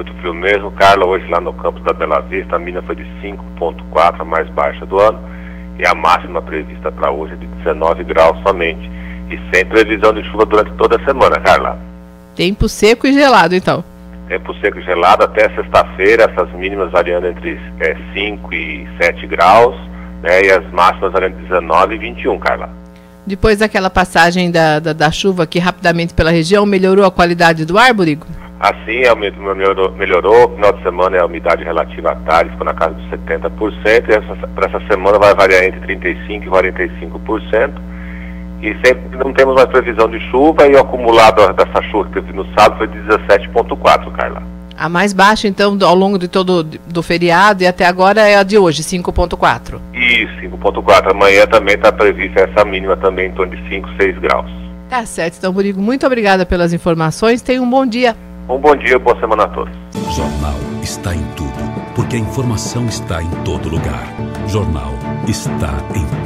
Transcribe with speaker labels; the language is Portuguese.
Speaker 1: muito frio mesmo, Carla. Hoje lá no campus da Bela Vista, a mínima foi de 5,4, a mais baixa do ano, e a máxima prevista para hoje é de 19 graus somente, e sem previsão de chuva durante toda a semana, Carla.
Speaker 2: Tempo seco e gelado, então.
Speaker 1: Tempo seco e gelado até sexta-feira, essas mínimas variando entre 5 e 7 graus, né, e as máximas variando entre 19 e 21, Carla.
Speaker 2: Depois daquela passagem da chuva aqui rapidamente pela região, melhorou a qualidade do ar, Burigo?
Speaker 1: Assim, melhorou. No final de semana a umidade relativa à tarde ficou na casa dos 70%, e para essa semana vai variar entre 35% e 45%. E sempre não temos mais previsão de chuva, e o acumulado dessa chuva que teve no sábado foi 17,4, Carla.
Speaker 2: A mais baixa, então, ao longo de todo do feriado e até agora é a de hoje, 5,4.
Speaker 1: Isso, 5,4. Amanhã também está prevista essa mínima também em torno de 5, 6 graus.
Speaker 2: Tá certo, então, Burigo, muito obrigada pelas informações. Tenha um bom dia.
Speaker 1: Um bom dia, boa semana a todos.
Speaker 3: O Jornal está em tudo, porque a informação está em todo lugar. Jornal está em